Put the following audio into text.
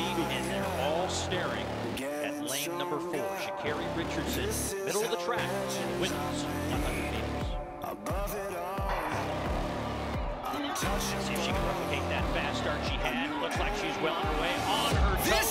wait, and they're all staring at lane number 4. Sha'Carri Richardson, middle of the track, wins 100 meters. See if she can replicate that fast start she had. Looks like she's well on her way on her